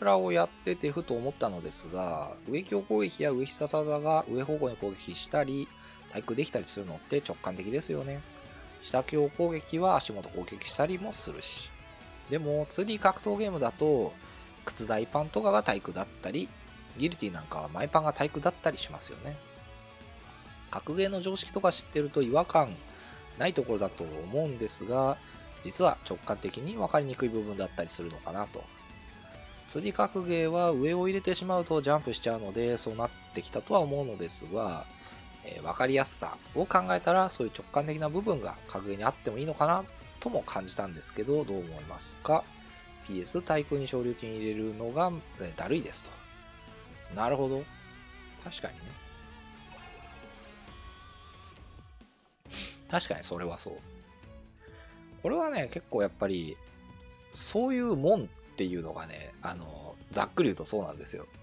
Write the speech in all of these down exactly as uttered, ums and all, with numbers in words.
ブラをやっててふと思ったのですが、上強攻撃や上必殺技が上方向に攻撃したり、対空できたりするのって直感的ですよね。下強攻撃は足元攻撃したりもするし。でも ツーディー 格闘ゲームだと、靴大パンとかが対空だったり、ギルティなんかは前パンが対空だったりしますよね。格ゲーの常識とか知ってると違和感ないところだと思うんですが、実は直感的に分かりにくい部分だったりするのかなと。ツーディー 格ゲーは上を入れてしまうとジャンプしちゃうので、そうなってきたとは思うのですが、えー、分かりやすさを考えたら、そういう直感的な部分が格ゲーにあってもいいのかなとも感じたんですけど、どう思いますか？ ピーエス 対空に昇竜拳入れるのが、えー、だるいですと。なるほど。確かにね。確かにそれはそう。これはね、結構やっぱり、そういうもんっていうのがね、あの、ざっくり言うとそうなんですよ。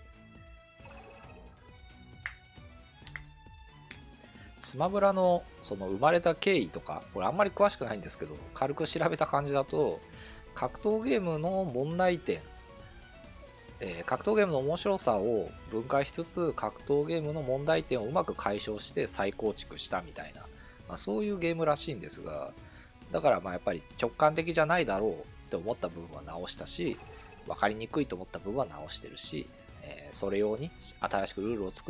スマブラのその生まれた経緯とか、これあんまり詳しくないんですけど、軽く調べた感じだと、格闘ゲームの問題点、えー、格闘ゲームの面白さを分解しつつ、格闘ゲームの問題点をうまく解消して再構築したみたいな、まあ、そういうゲームらしいんですが、だからまあやっぱり直感的じゃないだろうって思った部分は直したし、分かりにくいと思った部分は直してるし、えー、それ用に新しくルールを作って、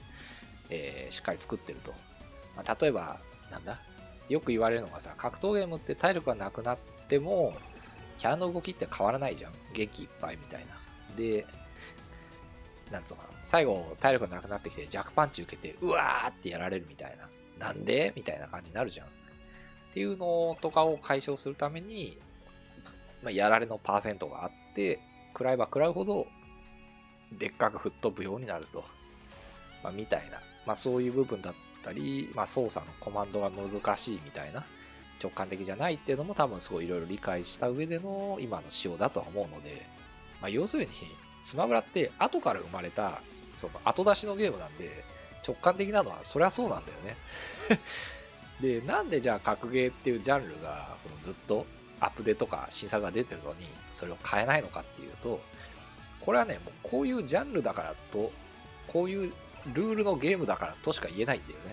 えー、しっかり作ってると。まあ、例えば、なんだよく言われるのがさ、格闘ゲームって体力がなくなっても、キャラの動きって変わらないじゃん。元気いっぱいみたいな。で、なんつうのかな。最後、体力がなくなってきて、弱パンチ受けて、うわーってやられるみたいな。なんでみたいな感じになるじゃん。っていうのとかを解消するために、まあ、やられのパーセントがあって、食らえば食らうほど、でっかく吹っ飛ぶようになると。まあ、みたいな。まあ、そういう部分だったり、まあ、操作のコマンドが難しいみたいな。直感的じゃないっていうのも多分すごいいろいろ理解した上での今の仕様だとは思うので、まあ、要するに、スマブラって後から生まれた、その後出しのゲームなんで、直感的なのはそりゃそうなんだよね。で、なんでじゃあ格ゲーっていうジャンルがそのずっとアップデートとか新作が出てるのにそれを変えないのかっていうと、これはね、もうこういうジャンルだからと、こういうルールのゲームだからとしか言えないんだよね。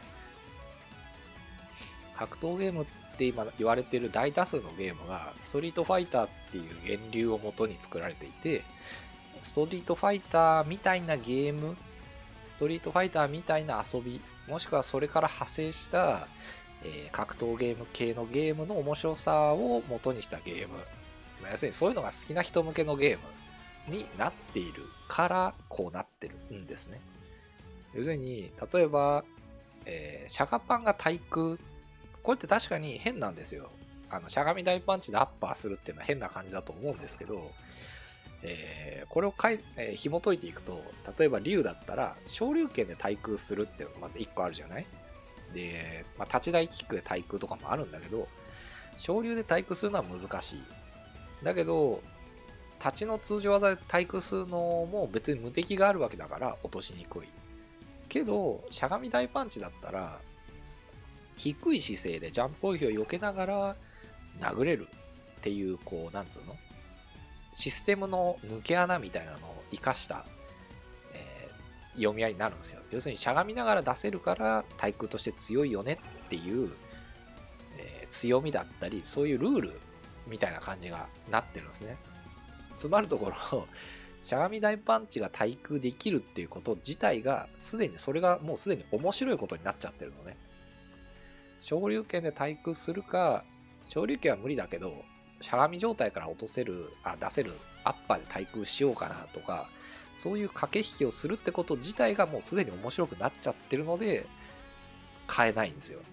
格闘ゲームって今言われてる大多数のゲームがストリートファイターっていう源流をもとに作られていて、ストリートファイターみたいなゲーム、ストリートファイターみたいな遊び、もしくはそれから派生したえー、格闘ゲーム系のゲームの面白さを元にしたゲーム、まあ、要するにそういうのが好きな人向けのゲームになっているからこうなってるんですね。要するに例えば、えー、シャガパンが対空、これって確かに変なんですよ。あのしゃがみ大パンチでアッパーするっていうのは変な感じだと思うんですけど、えー、これをかい、えー、紐解いていくと、例えば竜だったら昇竜拳で対空するっていうのがまずいっこあるじゃない。で、まあ、立ち台キックで対空とかもあるんだけど、昇竜で対空するのは難しい。だけど、立ちの通常技で対空するのも別に無敵があるわけだから落としにくい。けど、しゃがみ大パンチだったら、低い姿勢でジャンプ攻撃を避けながら殴れるっていう、こう、なんつうのシステムの抜け穴みたいなのを活かした読み合いになるんですよ。要するにしゃがみながら出せるから対空として強いよねっていう、えー、強みだったり、そういうルールみたいな感じがなってるんですね。つまるところ、しゃがみ大パンチが対空できるっていうこと自体が、すでにそれがもうすでに面白いことになっちゃってるのね。昇竜拳で対空するか、昇竜拳は無理だけど、しゃがみ状態から落とせる、あ、出せるアッパーで対空しようかなとか、そういう駆け引きをするってこと自体がもうすでに面白くなっちゃってるので、変えないんですよ。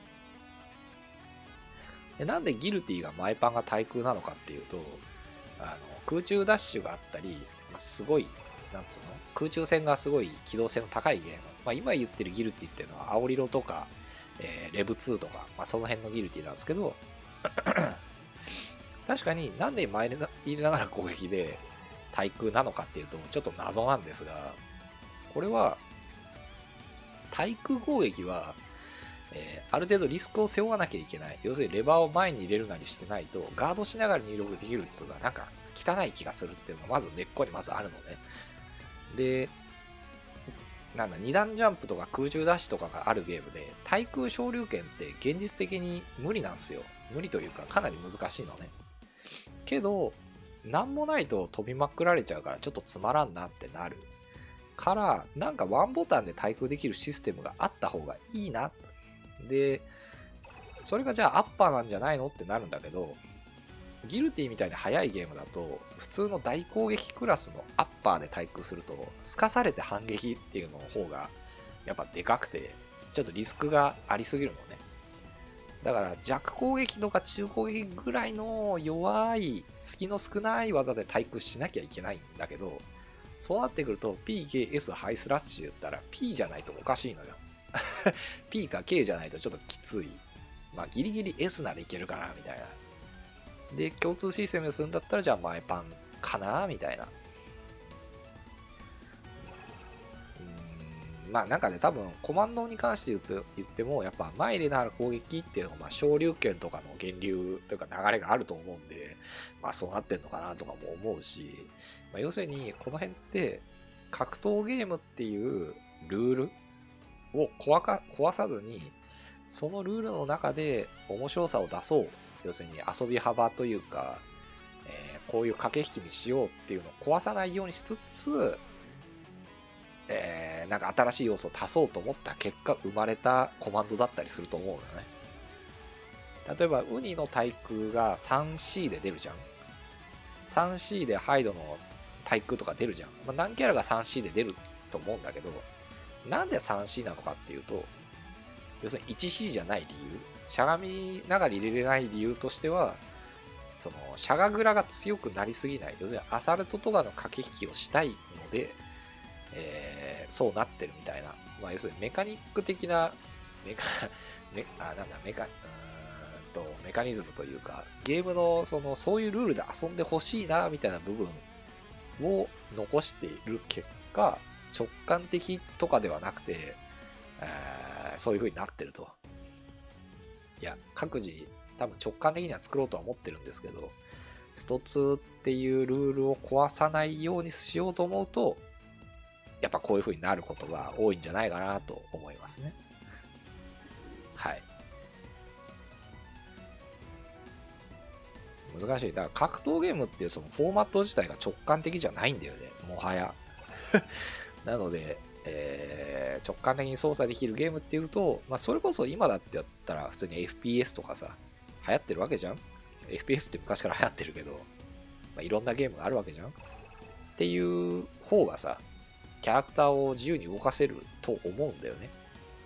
で、なんでギルティが前パンが対空なのかっていうと、あの空中ダッシュがあったり、まあ、すごい、なんつうの空中戦がすごい機動性の高いゲーム。まあ、今言ってるギルティっていうのは、アオリロとか、えー、レブツーとか、まあ、その辺のギルティなんですけど、確かになんで前に入れながら攻撃で、対空なのかっていうとちょっと謎なんですが、これは対空攻撃は、えー、ある程度リスクを背負わなきゃいけない。要するにレバーを前に入れるなりしてないとガードしながら入力できるっていうのがなんか汚い気がするっていうのがまず根っこにまずあるのね。で、なんだ、二段ジャンプとか空中ダッシュとかがあるゲームで、対空昇竜拳って現実的に無理なんですよ。無理というかかなり難しいのね。けど、なんもないと飛びまくられちゃうからちょっとつまらんなってなる。から、なんかワンボタンで対空できるシステムがあった方がいいな。で、それがじゃあアッパーなんじゃないのってなるんだけど、ギルティみたいに速いゲームだと、普通の大攻撃クラスのアッパーで対空すると、すかされて反撃っていうの方が、やっぱでかくて、ちょっとリスクがありすぎるのね。だから弱攻撃とか中攻撃ぐらいの弱い、隙の少ない技で対空しなきゃいけないんだけど、そうなってくると ピーケーエス ハイスラッシュ言ったら P じゃないとおかしいのよ。P か K じゃないとちょっときつい。まあギリギリ S ならいけるかなみたいな。で、共通システムにするんだったら、じゃあ前パンかなみたいな。うーん、まあなんかね、多分コマンドに関して言うと言っても、やっぱ前でなる攻撃っていうのは、まあ昇竜拳とかの源流というか流れがあると思うんで、まあそうなってんのかなとかも思うし、まあ、要するにこの辺って格闘ゲームっていうルールを壊か壊さずに、そのルールの中で面白さを出そう。要するに遊び幅というか、えー、こういう駆け引きにしようっていうのを壊さないようにしつつ、えー、なんか新しい要素を足そうと思った結果生まれたコマンドだったりすると思うのよね。例えばウニの対空が スリーシー で出るじゃん。スリーシー でハイドの対空とか出るじゃん。まあ、何キャラが スリーシー で出ると思うんだけど、なんで スリーシー なのかっていうと、要するに ワンシー じゃない理由、しゃがみながら入れれない理由としては、そのしゃがぐらが強くなりすぎない、要するにアサルトとかの駆け引きをしたいので、えー、そうなってるみたいな、まあ、要するにメカニック的なメカメあなんだメカうーんとメカニズムというか、ゲームのそのそういうルールで遊んでほしいなみたいな部分を残している結果、直感的とかではなくて、えー、そういう風になってると。いや、各自多分直感的には作ろうとは思ってるんですけど、ストツーっていうルールを壊さないようにしようと思うと、やっぱこういう風になることが多いんじゃないかなと思いますね。はい。難しい。だから格闘ゲームっていうそのフォーマット自体が直感的じゃないんだよね、もはや。なので、えー、直感的に操作できるゲームっていうと、まあ、それこそ今だってやったら普通に エフピーエス とかさ、流行ってるわけじゃん。 エフピーエス って昔から流行ってるけど、まあ、いろんなゲームがあるわけじゃんっていう方がさ、キャラクターを自由に動かせると思うんだよね。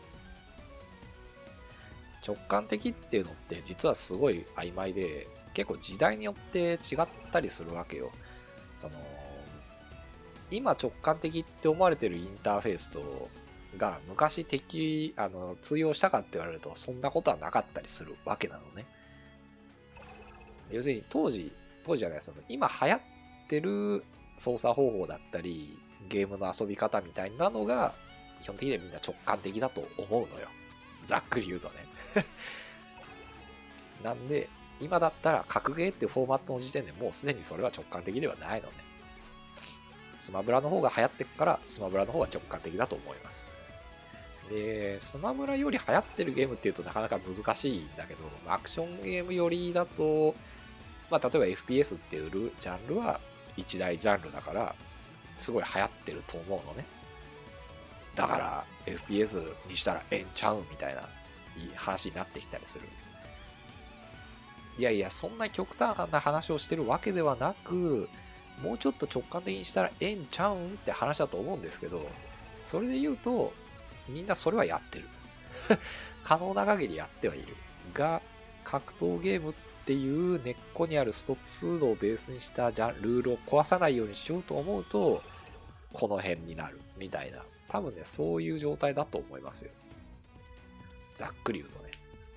直感的っていうのって実はすごい曖昧で、結構時代によって違ったりするわけよ。その今直感的って思われてるインターフェースとが昔適あの通用したかって言われるとそんなことはなかったりするわけなのね。要するに当時当時じゃない、その今流行ってる操作方法だったりゲームの遊び方みたいなのが基本的にはみんな直感的だと思うのよ、ざっくり言うとね。なんで今だったら格ゲーっていうフォーマットの時点でもうすでにそれは直感的ではないのね。スマブラの方が流行ってくからスマブラの方が直感的だと思います。で、スマブラより流行ってるゲームっていうとなかなか難しいんだけど、アクションゲームよりだと、まあ、例えば エフピーエス っていうジャンルは一大ジャンルだからすごい流行ってると思うのね。だから エフピーエス にしたらええんちゃうみたいな話になってきたりする。いやいや、そんな極端な話をしてるわけではなく、もうちょっと直感的にしたらええんちゃうんって話だと思うんですけど、それで言うとみんなそれはやってる。可能な限りやってはいるが、格闘ゲームっていう根っこにあるストツーをベースにしたジャンルールを壊さないようにしようと思うとこの辺になるみたいな、多分ねそういう状態だと思いますよ、ざっくり言うとね。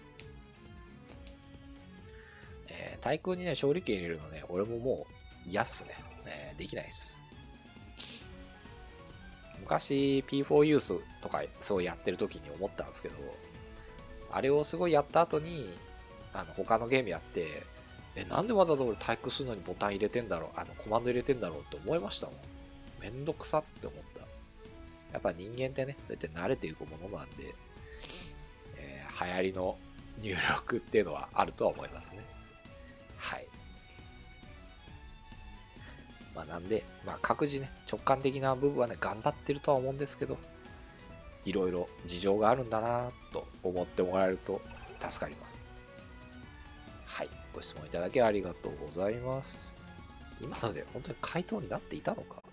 えー、対空にね勝利権入れるのね、俺ももう嫌っすね、えー、できないっす。昔 ピーフォー ユースとかそうやってる時に思ったんですけど、あれをすごいやった後にあの他のゲームやって、 え、なんでわざわざ俺タイプするのにボタン入れてんだろう、あの、コマンド入れてんだろうって思いましたもん。めんどくさって思った。やっぱ人間ってね、そうやって慣れていくものなんで、えー、流行りの入力っていうのはあるとは思いますね。はい。まあなんで、まあ各自ね、直感的な部分はね、頑張ってるとは思うんですけど、いろいろ事情があるんだなと思ってもらえると助かります。はい。ご質問いただきありがとうございます。今ので本当に回答になっていたのか